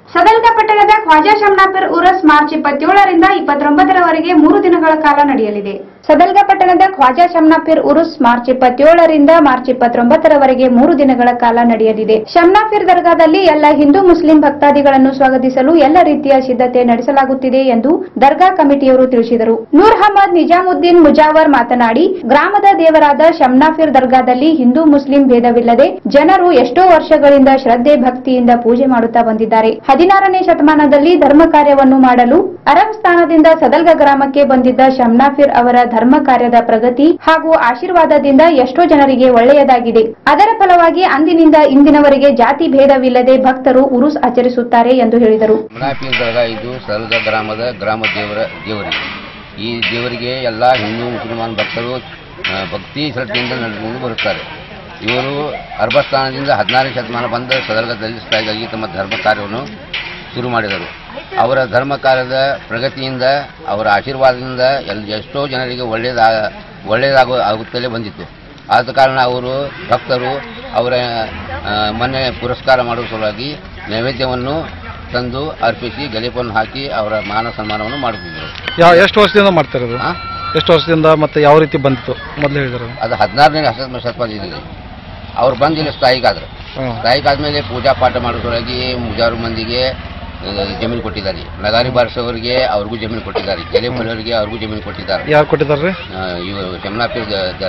ಸದಲ್ಗ ಪಟ್ಟಣದ ಖ್ವಾಜಾ ಶಮ್ನಾಪೀರ್ ಉರಸ್ ಮಾರ್ಚ್ 27ರಿಂದ 29ರವರೆಗೆ 3 ದಿನಗಳ ಕಾಲ ನಡೆಯಲಿದೆ. ಸದಲ್ಗ ಪಟ್ಟಣದ ಖ್ವಾಜಾ ಶಮ್ನಾಪೀರ್ ಉರುಸ್ ಮಾರ್ಚ್ 27ರಿಂದ ಮಾರ್ಚ್ 29ರವರೆಗೆ 3 ದಿನಗಳ ಕಾಲ ನಡೆಯಲಿದೆ. ಶಮ್ನಾಪೀರ್ ದರ್ಗಾದಲ್ಲಿ ಎಲ್ಲ ಹಿಂದೂ ಮುಸ್ಲಿಂ ಭಕ್ತಾದಿಗಳನ್ನು ಸ್ವಾಗತಿಸಲು ಎಲ್ಲ ರೀತಿಯ ಸಿದ್ಧತೆ ನಡೆಸಲಾಗುತ್ತಿದೆ ಎಂದು ದರ್ಗಾ ಕಮಿಟಿಯವರು ತಿಳಿಸಿದರು. ನೂರ್ ಅಹಮದ್ ನಿಜಾಮುದ್ದೀನ್ ಮುಜಾವರ್ ಮಾತನಾಡಿ, ಗ್ರಾಮದ ದೇವರಾದ ಶಮ್ನಾಪೀರ್ ದರ್ಗಾದಲ್ಲಿ ಹಿಂದೂ ಮುಸ್ಲಿಂ ಭೇದವಿಲ್ಲದೆ ಜನರು ಎಷ್ಟೋ ವರ್ಷಗಳಿಂದ ಶ್ರದ್ಧೆ ಭಕ್ತಿಯಿಂದ ಪೂಜೆ ಮಾಡುತ್ತಾ ಬಂದಿದ್ದಾರೆ. 16ನೇ ಶತಮಾನದಲ್ಲಿ ಧರ್ಮ ಕಾರ್ಯವನ್ನು ಮಾಡಲು ಅರಬ್ ಸ್ಥಾನದಿಂದ ಸದಲ್ಗ ಗ್ರಾಮಕ್ಕೆ ಬಂದಿದ್ದ ಶಮ್ನಾಪೀರ್ ಅವರ ಧರ್ಮ ಕಾರ್ಯದ ಪ್ರಗತಿ ಹಾಗೂ ಆಶೀರ್ವಾದದಿಂದ ಎಷ್ಟೋ ಜನರಿಗೆ ಒಳ್ಳೆಯದಾಗಿದೆ. ಅದರ ಫಲವಾಗಿ ಅಂದಿನಿಂದ ಇಂದಿನವರೆಗೆ ಜಾತಿ ಭೇದವಿಲ್ಲದೆ ಭಕ್ತರು ಉರುಸ್ ಆಚರಿಸುತ್ತಾರೆ ಎಂದು ಹೇಳಿದರು. ಶಮ್ನಾಪೀರ್ ದರ್ಗಾ ಇದು ಸದಲ್ಗ ಗ್ರಾಮದ ದೇವರಿಗೆ ಈ ದೇವರಿಗೆ ಎಲ್ಲ ಹಿಂದೂ ಮುಸಲ್ಮಾನ್ ಭಕ್ತರು ಭಕ್ತಿ ಶ್ರದ್ಧೆಯಿಂದ ನಡೆದುಕೊಂಡು ಬರುತ್ತಾರೆ. ಇವರು ಅರಬ್ ಸ್ಥಾನದಿಂದ 16ನೇ ಶತಮಾನ ಬಂದ ಸದಲ್ಗದಲ್ಲಿ ಸ್ಥಾಯಿಗಾಗಿ ತಮ್ಮ ಧರ್ಮ ಕಾರ್ಯವನ್ನು ಶುರು ಮಾಡಿದರು. ಅವರ ಧರ್ಮ ಕಾರ್ಯದ ಪ್ರಗತಿಯಿಂದ ಅವರ ಆಶೀರ್ವಾದದಿಂದ ಎಷ್ಟೋ ಜನರಿಗೆ ಒಳ್ಳೆಯದಾಗುತ್ತಲೇ ಬಂದಿತ್ತು. ಆದ ಕಾರಣ ಅವರು ಭಕ್ತರು ಅವರ ಮೊನ್ನೆ ಪುರಸ್ಕಾರ ಮಾಡುವ ಸಲುವಾಗಿ ನೈವೇದ್ಯವನ್ನು ತಂದು ಅರ್ಪಿಸಿ ಗಲೇಪನ್ನು ಹಾಕಿ ಅವರ ಮಾನ ಸನ್ಮಾನವನ್ನು ಮಾಡುತ್ತಿದ್ದರು. ಎಷ್ಟು ವರ್ಷದಿಂದ ಮಾಡ್ತಾರೆ? ಎಷ್ಟು ವರ್ಷದಿಂದ ಮತ್ತೆ ಯಾವ ರೀತಿ ಬಂದಿತ್ತು ಮೊದಲು ಹೇಳಿದ್ರು? ಅದು 16ನೇ ಶತಮಾನದಲ್ಲಿ ಅವ್ರು ಬಂದು ಇಲ್ಲಿ ಸ್ಥಾಯಿಕಾದ್ಮೇಲೆ ಪೂಜಾ ಪಾಠ ಮಾಡೋ ಸಲುವಾಗಿ ಮುಜಾರು ಮಂದಿಗೆ ಜಮೀನು ಕೊಟ್ಟಿದ್ದಾರೆ. ನಗಾರಿ ಬಾರಿಸೋರಿಗೆ ಅವ್ರಿಗೂ ಜಮೀನು ಕೊಟ್ಟಿದ್ದಾರೆ. ಗಲೇಪಲ್ಲವರಿಗೆ ಅವ್ರಿಗೂ ಜಮೀನು ಕೊಟ್ಟಿದ್ದಾರೆ. ಯಾರು ಕೊಟ್ಟಿದ್ದಾರೆ? ಇವರು ಶಮ್ನಾಪೀರ್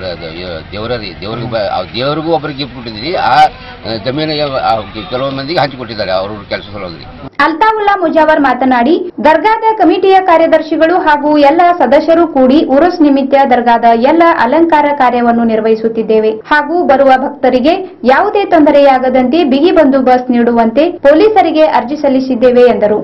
ದೇವರಿಗೂ ಒಬ್ಬರಿಗೆ ಗಿಫ್ಟ್ ಕೊಟ್ಟಿದ್ದೀರಿ. ಆ ಜಮೀನಿಗೆ ಕೆಲವು ಮಂದಿಗೆ ಹಂಚಿಕೊಟ್ಟಿದ್ದಾರೆ ಅವ್ರ ಕೆಲಸ ಸಲುವಾಗಿ. ಅಲ್ತಾವುಲ್ಲಾ ಮುಜಾವರ್ ಮಾತನಾಡಿ, ದರ್ಗಾದ ಕಮಿಟಿಯ ಕಾರ್ಯದರ್ಶಿಗಳು ಹಾಗೂ ಎಲ್ಲ ಸದಸ್ಯರು ಕೂಡಿ ಉರುಸ್ ನಿಮಿತ್ತ ದರ್ಗಾದ ಎಲ್ಲ ಅಲಂಕಾರ ಕಾರ್ಯವನ್ನು ನಿರ್ವಹಿಸುತ್ತಿದ್ದೇವೆ ಹಾಗೂ ಬರುವ ಭಕ್ತರಿಗೆ ಯಾವುದೇ ತೊಂದರೆಯಾಗದಂತೆ ಬಿಗಿ ಬಂದೋಬಸ್ತ್ ನೀಡುವಂತೆ ಪೊಲೀಸರಿಗೆ ಅರ್ಜಿ ಸಲ್ಲಿಸಿದ್ದೇವೆ ಎಂದರು.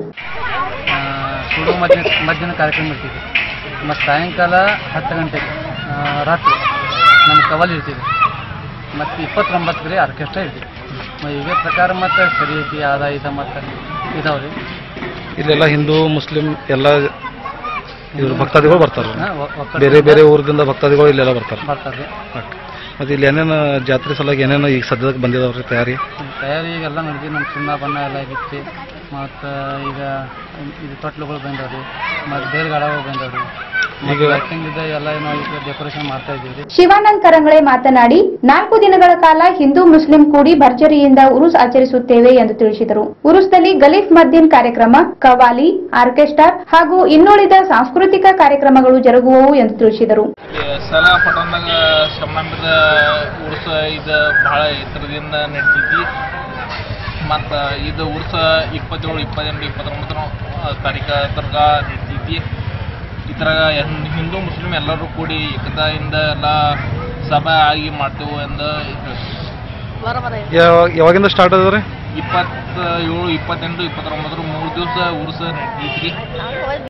ಮಧ್ಯಾಹ್ನ ಕಾರ್ಯಕ್ರಮ ಇರ್ತೀವಿ ಮತ್ತು ಸಾಯಂಕಾಲ 10 ಗಂಟೆಗೆ ರಾತ್ರಿ ನಮ್ಮ ಕವಲ್ ಇರ್ತೀವಿ ಮತ್ತು 29ಗೆ ಆರ್ಕೆಸ್ಟ್ರಾ ಇರ್ತೀವಿ. ಈಗ ಪ್ರಕಾರ ಮತ್ತು ಸರಿ ಐತಿ ಆದಾಯ ಮತ್ತು ಇದಾವ್ರಿ. ಇಲ್ಲೆಲ್ಲ ಹಿಂದೂ ಮುಸ್ಲಿಂ ಎಲ್ಲ ಇವರು ಭಕ್ತಾದಿಗಳು ಬರ್ತಾರೆ. ಬೇರೆ ಬೇರೆ ಊರಿಂದ ಭಕ್ತಾದಿಗಳು ಇಲ್ಲೆಲ್ಲ ಬರ್ತಾರೆ. ಮತ್ತು ಇಲ್ಲಿ ಏನೇನು ಜಾತ್ರೆ ಸಲುವಾಗಿ ಏನೇನು ಈಗ ಸದ್ಯಕ್ಕೆ ಬಂದಿದಾವ್ರಿ ತಯಾರಿ ಈಗೆಲ್ಲ ನಡೆದಿ. ನಮ್ಮ ಸುಣ್ಣ ಬಣ್ಣ ಎಲ್ಲ ಆಗಿತ್ತು ಮತ್ತು ಈಗ ಇದು ತೊಟ್ಲುಗಳು ಬಂದವ್ರಿ ಮತ್ತು ಬೇರ್ಗಾಡಗಳು ಬಂದವ್ರಿ. ಡೆಕೋರೇಷನ್ ಮಾಡ್ತಾ ಇದ್ದೀವಿ. ಶಿವಾನಂದ್ ಕರಂಗಳೆ ಮಾತನಾಡಿ, 4 ದಿನಗಳ ಕಾಲ ಹಿಂದೂ ಮುಸ್ಲಿಂ ಕೂಡಿ ಭರ್ಜರಿಯಿಂದ ಉರುಸ್ ಆಚರಿಸುತ್ತೇವೆ ಎಂದು ತಿಳಿಸಿದರು. ಉರುಸ್ದಲ್ಲಿ ಗಲೀಫ್ ಮದ್ದೀನ್ ಕಾರ್ಯಕ್ರಮ, ಕವಾಲಿ, ಆರ್ಕೆಸ್ಟ್ರಾ ಹಾಗೂ ಇನ್ನುಳಿದ ಸಾಂಸ್ಕೃತಿಕ ಕಾರ್ಯಕ್ರಮಗಳು ಜರುಗುವವು ಎಂದು ತಿಳಿಸಿದರು. ಉರ್ಸ ಇದು ಬಹಳ ಎತ್ತರದಿಂದ ನಡೀತೈತಿ ಮತ್ತು ಇದು ಉರ್ಸ 27, 28, 29 ತಾರೀಕು ತನಕ ನಡೀತೈತಿ. ಈ ಥರ ಹಿಂದೂ ಮುಸ್ಲಿಂ ಎಲ್ಲರೂ ಕೂಡಿ ಏಕತೆಯಿಂದ ಎಲ್ಲ ಸಭೆ ಆಗಿ ಮಾಡ್ತೇವೆ ಎಂದು ಯಾವಾಗಿಂದ ಸ್ಟಾರ್ಟ್ ಆದ್ರೆ 27, 28, 29 3 ದಿವಸ ಉರ್ಸ ನಡೀತೈತಿ.